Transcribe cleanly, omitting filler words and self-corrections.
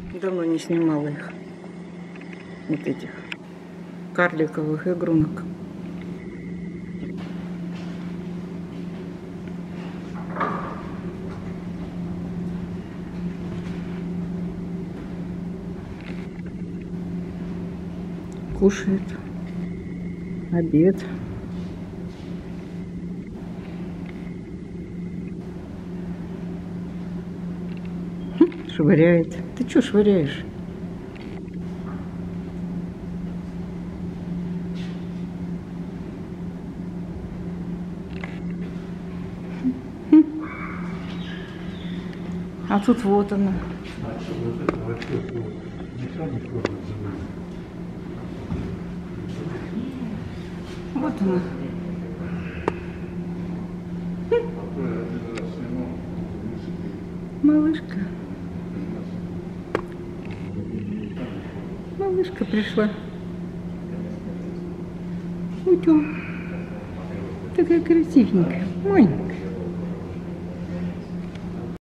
Давно не снимала их. Вот этих карликовых игрунок. Кушает. Обед. Швыряет. Ты что швыряешь? А тут вот она. Вот она. Малышка. Малышка пришла. Утю. Такая красивенькая. Маленькая.